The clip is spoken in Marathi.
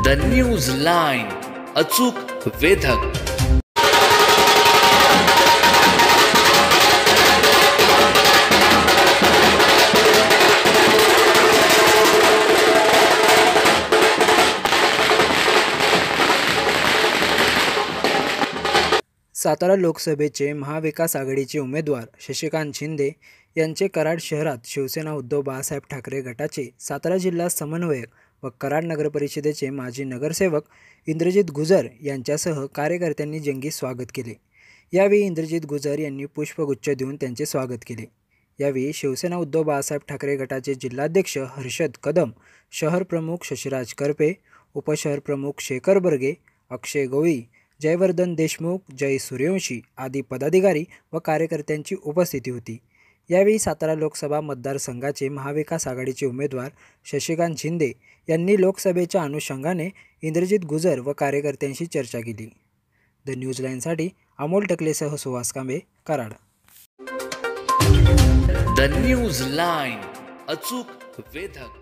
न्यूज लाईन, अचूक वेधक। सातारा लोकसभेचे महाविकास आघाडीचे उमेदवार शशिकांत शिंदे यांचे कराड शहरात शिवसेना उद्धव बाळासाहेब ठाकरे गटाचे सातारा जिल्हा समन्वयक व कराड नगरपरिषदेचे माजी नगरसेवक इंद्रजित गुजर यांच्यासह कार्यकर्त्यांनी जंगी स्वागत केले। यावेळी इंद्रजित गुजर यांनी पुष्पगुच्छ देऊन त्यांचे स्वागत केले। यावेळी शिवसेना उद्धव बाळासाहेब ठाकरे गटाचे जिल्हाध्यक्ष हर्षद कदम, शहर प्रमुख शशिराज करपे, उपशहर प्रमुख शेखर बर्गे, अक्षय गवळी, जयवर्धन देशमुख, जय सूर्यवंशी आदी पदाधिकारी व कार्यकर्त्यांची उपस्थिती होती। यावेळी सातारा लोकसभा मतदारसंघाचे महाविकास आघाडीचे उमेदवार शशिकांत शिंदे यांनी लोकसभेच्या अनुषंगाने इंद्रजित गुजर व कार्यकर्त्यांशी चर्चा केली। न्यूज लाईनसाठी अमोल टकलेसह सुहास कांबे, कराड। न्यूज लाईन, अचूक वेधक।